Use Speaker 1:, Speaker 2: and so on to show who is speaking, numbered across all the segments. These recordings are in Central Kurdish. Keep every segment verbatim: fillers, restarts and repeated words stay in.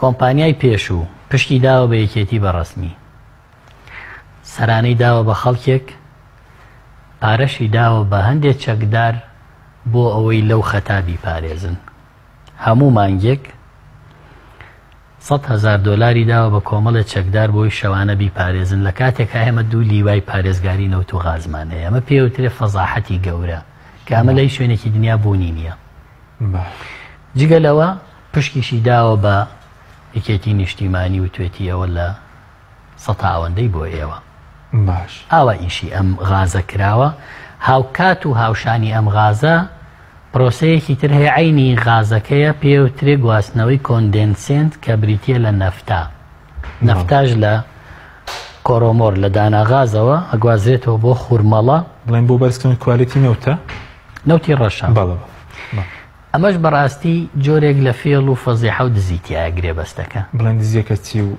Speaker 1: کۆمپانیای پێشوو پشتی داوە بە یەکێتی بەڕەسمی، سەرانەی داوە بە خەڵکێک، پارەشی داوە بە هەندێک چەکدار بۆ ئەوەی لەو خەتا بیپارێزن. هەموو مانگێک سەد هەزار دۆلاری داوە بە کۆمەڵە چەکدار بۆی شەوانە بیپارێزن لە کاتێکە ئێمە دوو لیوای پارێزگاری نەوت و غازمان هەیە. ئەمە پێوترێ فەزاحەتی گەورە کە ئەمە لەی شوێنێکی دنیا بوونی نییە. جگە لەوە پشتیشی داوە بە یەکێتی نیشتیمانی و توێتیەوە لە سەتاوەندەی بۆ ئێوە.
Speaker 2: باش
Speaker 1: ئاوا ئیشی ئەم غازە کراوە. هاوکات و هاوشانی ئەم غازە پرۆسەیەکی تر هەیە عینی غازەکەیە پێوترێ گواستنەوەی کۆندێنسێنت کە بریتە لە نەفتا. نەفتاژ لە کۆرۆمۆر لە داناغازەوە ئەگوازرێتەوە بۆ خوورمەڵە
Speaker 2: بڵێن بۆ بەرزکردن کوالیتی نەوتە
Speaker 1: نەوتی ڕەشە. ئەمەش بەڕاستی جۆرێک لە فێڵ و فەزیحە و دزیتی ئاگرێ بەستەکە.
Speaker 2: بڵێن دزیەکە چی و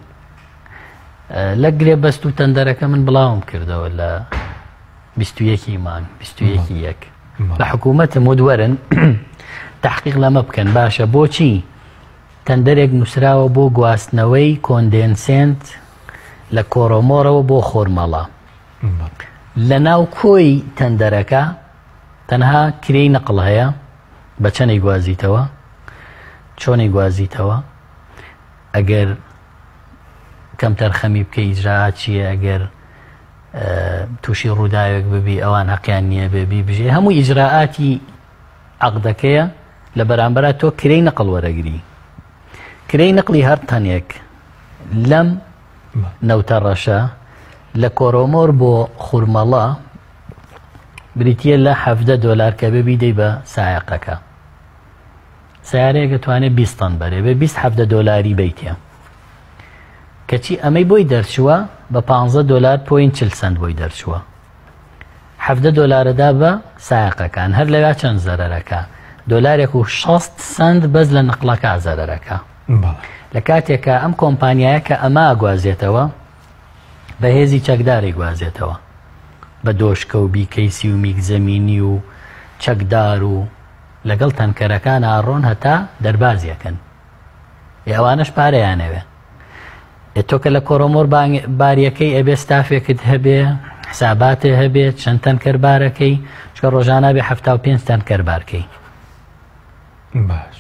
Speaker 1: لە گرێ بەست و تەندەرەکە من بڵاوم کردەوە لە بیست و یەکی مانگ بیست و یەکی یەک لە حکوومەتم وەرن تحقیق لەمە بکەن باشە بۆچی تەندەرێک نووسراوە بۆ گواستنەوەی کۆندێنسێنت لە کۆرۆمۆرەوە بۆ خۆرمەڵە لە ناو کۆی تەندەرەکە تەنها کرێی نەقڵ هەیە بە چەنەی گوازیتەوە چۆنەی گوازیتەوە ئەگەر کەم تەرخەمی بکە ئیجراعات چییە ئەگەر تووشی ڕووداوێک ببی ئەوان حەقیان نییە بێبی بژێ هەموو ئیجراعاتی عەقدەکەیە لە بەرامبەر تۆ کرێی نەقڵ وەرەگری. کرێی نەقڵی هەر تەنێک لەم نەوتە ڕەشە لە کۆرۆمۆر بۆ خوورمەڵە بریتە لە حەڤدە دۆلار کە ببی دەی بە سایقەکە. سیارەیەکە توانێت بیست تەن بەرێ بێ بیست حەڤدە دۆلاری بیتێ کەچی ئەمەی بۆی دەرچووە بە پانزە دۆلار پۆین چل سەنت بۆی دەرچووە. حەڤدە دۆلارەدا بە سایقەکان هەر لەوێ چەند زەرەرەکە دۆلارێک و شەست سەنت بەس لە نقلەکە زەرەرەکە. لە کاتێکە ئەم کۆمپانیایە کە ئەمە گوازێتەوە بە هێزی چەکداری گوازێتەوە بە دۆشکە و بیکەیسی و میگزەمینی و چەکدار و لەگەڵ تەنکەرەکان ئاڕۆن هەتا دەربازیەکەن ئەوانش پارەیانەوێ. تۆ کە لە کۆرۆمۆر باریەکەی ئەبێ ستافێکت هەبێ حساباتێ هەبێت چەند تەنکەر بارەکەی چکە ڕۆژانە بێ هەفتا و پێنج تەنکەر بارکەی
Speaker 2: باش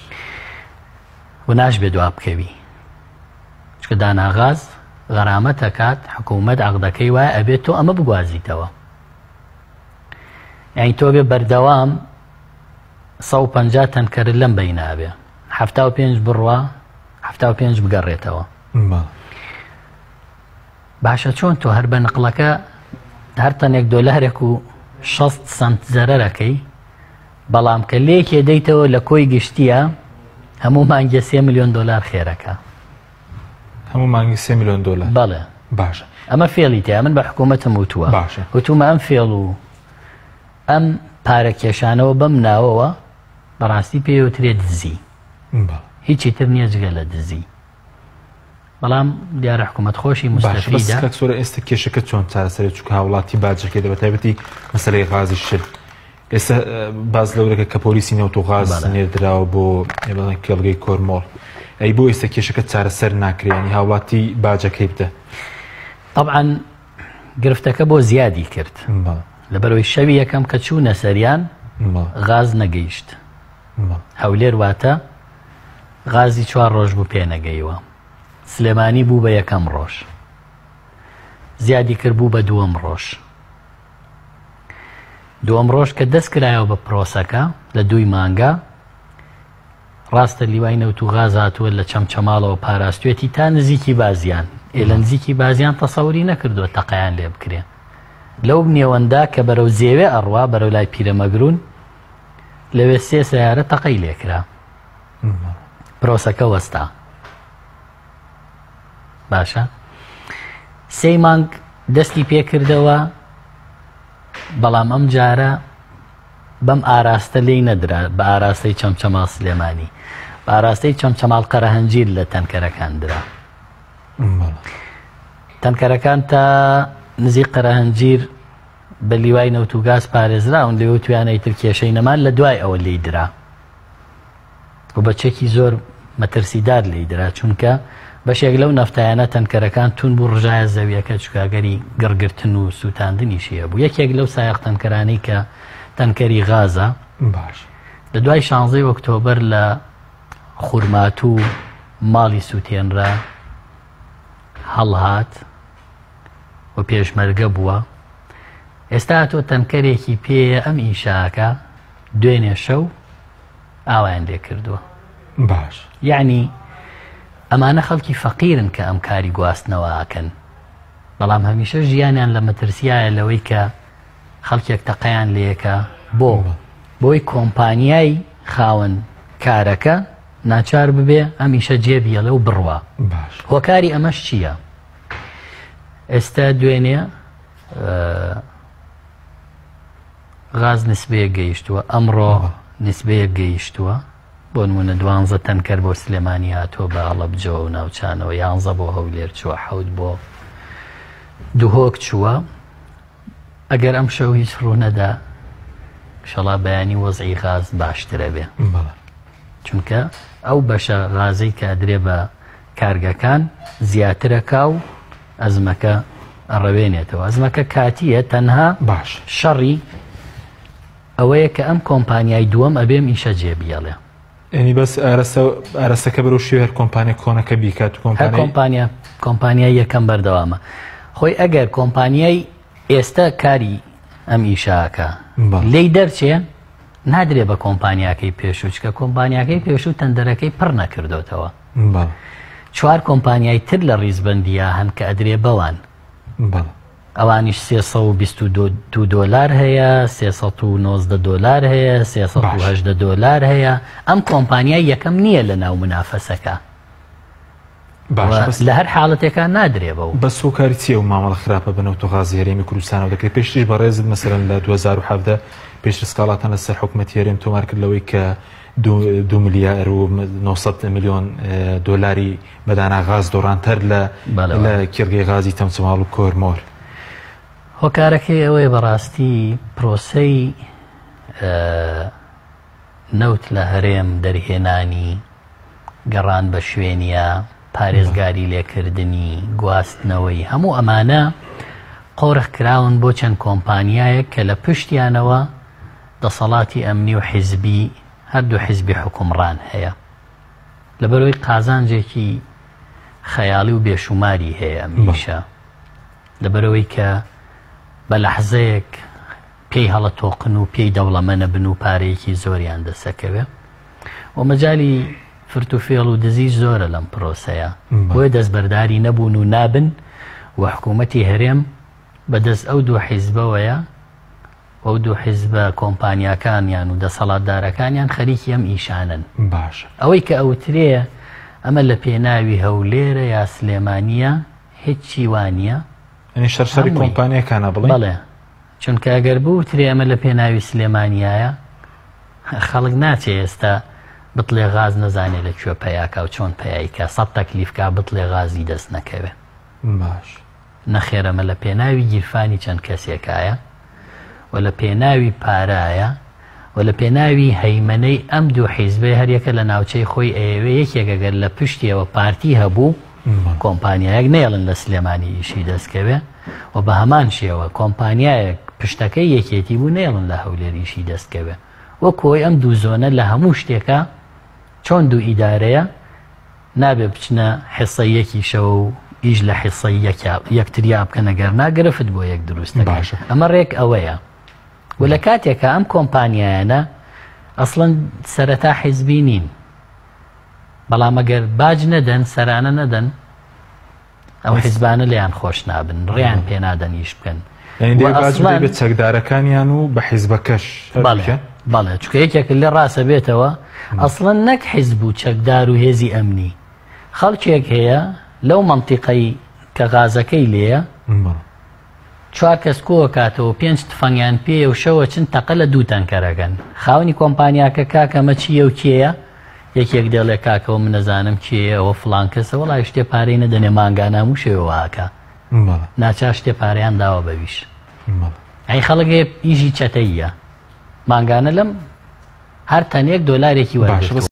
Speaker 1: و ناشبێ دوا بکەوی چکە داناغاز غەرامەت ئەکات حکوومەت عەقدەکەی وایە ئەبێت تۆ ئەمە بگوازیتەوە. یعنی تۆ بێ بەردەوام سەد و پەنجا تەنکەرت لەم بەینابێ هەفتا و پێنج بڕوا هەفتا و پێنج بگەڕێتەوە. باشە چۆن تۆ هەر بە نقلەکە هەر تەنێک دۆلارێک و شەست سەنت زەرەرەکەی بەڵام کە لێکێ دەیتەوە لە کۆی گشتیە هەموو مانگە سێ ملیۆن دۆلار خێرەکە.
Speaker 2: هەموو مانگی سێ ملیۆن دۆلار.
Speaker 1: بەڵێ
Speaker 2: باشە
Speaker 1: ئەمە فێڵی تێ من بە حکوومەتم وتووە وتومە ئەم فێڵ و ئەم پارەکێشانەوە بەم ناوەوە بەڕاستی پێوترێت دزی هیچی تر نییە جگە لە دزی. بەڵام دیارە حکوومەت خۆشی مستەفیدە.
Speaker 2: سۆرە ئێستا کێشەکە چۆن چارەسەر چووکە هاوڵاتی باجەکەی دەبێت تایبەتی مەسەلەی غازی شر ئێستا باز لەورەکە کە پۆلیسی نەوت و غاز نێردراوە بۆ کێڵگەی کۆرمۆڵ ئەی بۆ ئێستا کێشەکە چارەسەر ناکرێنی هاوڵاتی باجەکەی بدە.
Speaker 1: طبعاً گرفتەکە بۆ زیادی کرد لەبەرەوەی شەوی یەکەم کە چوونە سەریان غاز نەگەیشت. هەولێر واتە غازی چوار ڕۆژ بوو پێ نەگەیوە. سلێمانی بوو بە یەکەم ڕۆژ زیادی کرد بوو بە دووەم ڕۆژ. دووەم ڕۆژ کە دەست کرایەوە بە پرۆسەکە لە دووی مانگە ڕاستە لیوای نەوت و غاز هاتووە لە چەمچەماڵەوە پاراستوێتی تا نزیکی بازیان ئێ لە نزیکی بازیان تەسەوری نەکردووە تەقەیان لێ بکرێ. لەو نێوەندا کە بەرەو زێوێ ئەڕوا بەرەو لای پیرەمەگرون لەوێ سێ سەیارە تەقەی لێکرا پرۆسەکە وەستا. باشە سێ مانگ دەستی پێکردەوە بەڵام ئەم جارە بەم ئاراستە لێی نەدرا بە ئاراستەی چەمچەماڵ سلێمانی بە ئاراستەی چەمچەماڵ قەرەهەنجیر لە تەنکەرەکان درا. تەنکەرەکان تا نزیک قەرەهەنجیر بە لیوای نەوت و گاز پارێزراون لەوێ توانای تر کێشەی نەمان لە دوای ئەوە لێی درا و بە چێکی زۆر مەترسیدار لی درا چونکە بەشێک لەو نەفتایانە تەنکەرەکان تون بوو ڕژایە زەویەکە چکاگەری گڕگرتن و سووتاندنیشیە بوو یەکێک لەو سایق تەنکەرانەی کە تەنکەری غازە
Speaker 2: باش
Speaker 1: لە دوای شانزەی ئۆکتۆبەر لە خورمات و ماڵی سووتێنرا هەڵهات و پێشمەرگە بووە ئێستا تۆ تەنکەرێکی پێیە ئەم ئیشاکە دوێنێ شەو ئاوایان لێ کردووە
Speaker 2: باش
Speaker 1: یعنی ئەمانە خەڵکی فەقیرن کە ئەم کاری گواستنەوەکەن بەڵام هەمیشە ژیانیان لە مەترسیایە لەوەی کە خەڵکێک تەقەیان لێەکە بۆ بۆی کۆمپانیای خاوەن کارەکە ناچار ببێ ئەمیشە جێبیەڵێ و بڕوە
Speaker 2: باش
Speaker 1: هۆکاری ئەمەش چییە؟ ئێستا دوێنێ غاز نسبەیە گەیشتووە ئەمڕۆ نسبەیە گەیشتووە بۆ نمونە دوانزە تەنکەر بۆ سلێمانی هاتۆ بە هەڵەبجەوە و ناوچانەوە یانزە بۆ هەولێر چووە حەوت بۆ دوهۆک چووە ئەگەر ئەم شەو هیچ ڕوونەدا شەڵا بەیانی وەزعی غاز باشترە بێ چونکە ئەو بەشە غازەی کە درێ بە کارگەکان زیاترەکە و ئەزمەکە ئەڕەوێنێتەوە ئەزمەکە کاتیە تەنها
Speaker 2: باش
Speaker 1: شەڕی ئەوەیە کە ئەم کۆمپانیای دووەم ئەبێم ئیشە جێبیەڵێ
Speaker 2: ینی بەس ئارەستەکە بەرەو شێ هەر کۆمپانیا کۆنەکە بیکات
Speaker 1: کۆمپانیا کۆمپانیای یەکەم بەردەوامە خۆی ئەگەر کۆمپانیای ئێستا کاری ئەم ئیشاکە لێی دەرچێ نادرێ بە کۆمپانیاکەی پێشوچکە کۆمپانیاکەی پێشوو تەندەرەکەی پڕ نەکردوتەوە چوار کۆمپانیای تر لە ڕیزبەندیە هەن کە ئەدرێ بەوان ئەوانیش سێسە و بیست و دو دۆلار هەیە سێسەد و نۆزدە دۆلار هەیە سێسەد و هەژدە دۆلار هەیە ئەم کۆمپانیای یەکەم نییە لە ناو منافەسەکە لە هەر حاڵەتێکان نادرێ بەو
Speaker 2: بە سۆکاری چیە و مامەڵە خراپە بنەوتە غازی هەرێمی کوردستانەوە دەکرێت پێشتیش بە ڕێزت مەسەرەن لە دوو هەزار و هەڤدە پێشتر سکاڵاتان لەسەر حکومەتی هەرێم تۆمار کرد لەوەی کە دو ملیار و نۆسەد میلیۆن دۆلاری بەدانا غاز دۆڕانتەر لە کێڵگەی غازی تەمچەماڵ و کۆرمۆر
Speaker 1: هۆکارەکەی ئەوەیە بەڕاستی پرۆسەی نەوت لە هەرێم دەرهێنانی گەڕان بە شوێنیە پارێزگاری لێکردنی گواستنەوەی هەموو ئەمانە قۆرخ کراون بۆ چەند کۆمپانیایەک کە لە پشتیانەوە دەسەڵاتی ئەمنی و حیزبی هەردوو حیزبی حکومڕان هەیە لەبەرەوەی قازانجێکی خەیاڵی و بێشوماری هەیە میشە لەبەرەوەی کە بە لەحزەیەک پێی هەڵە تۆقن و پێی دەوڵەمەنە بن و پارەیەکی زۆریان دەسەکەوێ و مەجای فرت و فێڵ و دزی زۆرە لەم پرۆسەیە بۆیە دەستبەرداری نەبوون و نابن و حکوومەتی هەرێم بەدەست ئەو دوو حیزبەوەیە ئەو دوو حیزبە کۆمپانیاکانیان و دەسەڵاتدارەکانیان خەریکی ئەم ئیشانن
Speaker 2: باش
Speaker 1: ئەوەی کە ئەوترێ ئەمە لە پێناوی هەولێرە یا سلێمانیە هیچی وانە
Speaker 2: ئەنی شەرشەری کۆمپانیەکانە بڵێ
Speaker 1: بڵێ چونکە ئەگەر بوو ترێ ئەمە لە پێناوی سلێمانیایە خەڵک ناچێ ئێستا بتڵێ غاز نەزانێ لەکوێ پەیاکە و چۆن پەیایکە سەد تەکلیفکە بتڵێ غازی دەست نەکەوێ
Speaker 2: باش
Speaker 1: نەخێرەمە لە پێناوی گیرفانی چەند کەسێکایە و لە پێناوی پارایە و لە پێناوی هەیمەنەی ئەم دوو حیزبێ هەریەکە لە ناوچەی خۆی ئەوێ یەکێکەگەر لە پشتیەوە پارتی هەبوو کۆمپانیایەک نێڵن لە سلێمانی ئیشی دەستکەوێ و بە هەمان شێوە کۆمپانیایەک پشتەکەی یەکێتی بوو نێڵن لە هەولێریشی دەستکەوێ وە کۆی ئەم دوو زۆنە لە هەموو شتێکە چۆن دوو ئیدارەیە نابێ بچنە حیسەیەکی شەوە و ئیش لە حیسەی یەکتریا بکەنە گەر ناگرفت بۆ یەک دروستە باشە ئەمە ڕێک ئەوەیە و لە کاتێکە ئەم کۆمپانیایانە ئەسڵەن سەرەتا حیزبی نین بەڵام ئەگەر باج نەدەن سەرانە نەدەن ئەو حیزبانە لێیان خۆش نابن ڕێیان پێ نادەن ئیش بکەن
Speaker 2: بێت چەکدارەکانیان و بە حیزبەکەش
Speaker 1: بەڵێ چکە یەکێک لێ ڕاستە بێتەوە ئەسڵەن نەک حیزب و چەکدار و هێزی ئەمنی خەڵکێک هەیە لەو مەنتیقەی کە غازەکەی لێیە چوار کەس کۆوە کاتەوە پێنج تفەنگیان پێ و شەوە چند تەقە لە دوو تەنکەرەکەن خاوەنی کۆمپانیاکە کاکەمە چییە و کێیە یەکێک دێڵێ کاکەوە من نەزانم کێیە ئەوە فڵان کەسە وەڵای شتێ پارەی نەدەنێ مانگانام و شێوەواکە ناچار شتێ پارەیان داوە بەویش ئەی خەڵک هەیە ئیژی چەتەیە مانگانە لەم هەر تەنێک دۆلارێکی وەرگرتووە